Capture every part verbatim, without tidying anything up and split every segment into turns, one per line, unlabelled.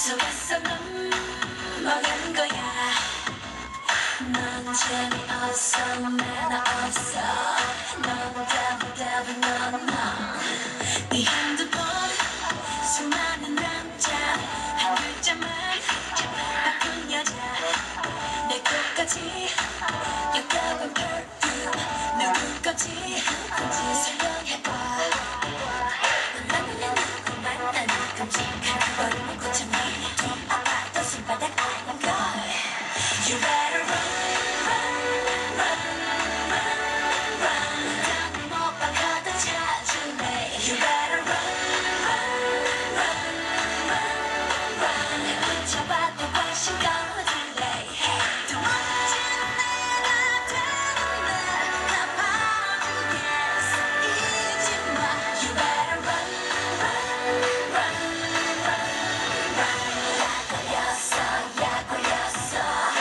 속에서 넘어가는 거야. 넌 재미없어 매너 없어. 넌 답답해 넌넌네 핸드폰 수많은 남자 한 글자만 바쁜 여자 내 것까지 역겨운 perfume 누구 거지 설명해봐. 나는 누구 만나는 끔찍한 얼굴 고참이 아파도 손바닥 아닌 걸. You better run, run, run, run, run. 나는 못 박아도 찾을래. You better run, run, run, run, run. 내 붙잡아도 관심 거둘래. 두 번째 내가 되는 날 나 봐주겠어 잊지 마. You better run, run, run, run, run. 약 걸렸어, 약 걸렸어.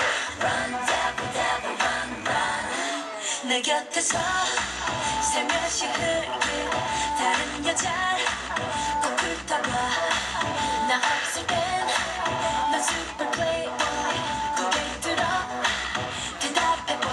내 곁에서 살며시 흘릴 다른 여자 꼭 훑어봐. 나 없을 땐넌 super playboy 고개 들어 대답해봐.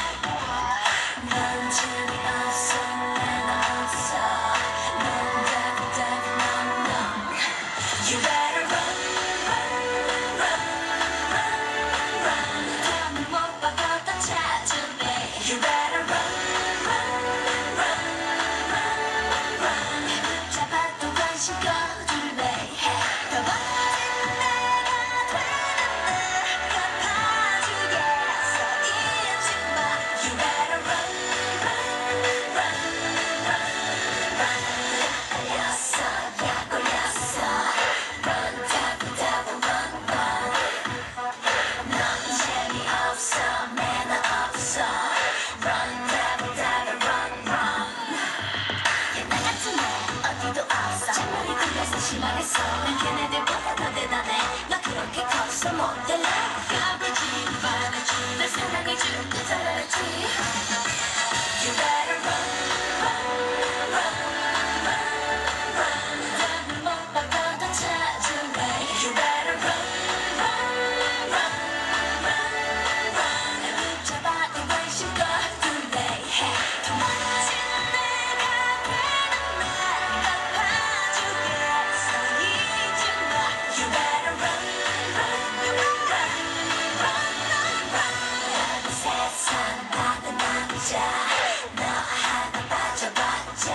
넌 재미없어 매너 없어. 넌 답답해 넌넌 You better run, run, run, run, run. 다음은 못 박아도 찾을래. You better run, run, run, run, run. 잡아도 관심 거둘래. 더 멋진 내가 되는 날 갚아주겠어 잊지 마. You better run, run, run, run, run. 약 걸렸어, 약 걸렸어. Run, 답답해 run, run. 넌 재미없어 매너 없어. Run, 답답해 run, run. 옛날 같은 애 어디도 없어. 잔머리 굴려서 심하겠어. 난 걔네들보다 더 대단해. 나 그렇게 컸어 못될래. 가불지 말아지 내 사랑을 줄때 잘알았지. You better run, run, run, run, run. 답을 못 박아도 찾을래. You better run, run, run, run, run. 날 붙잡아도 관심 거둘래. 더 멋진 내가 되는 날 갚아주겠어 잊지 마. You better run, run, run, run, run. 나는 세상 다른 남자 너 하나 빠져봤자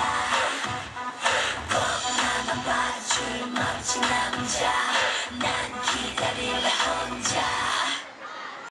꼭 나만 봐줄 멋진 남자 난 기다릴